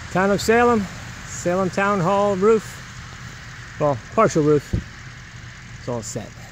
Town of Salem, Salem Town Hall roof, well, partial roof, it's all set.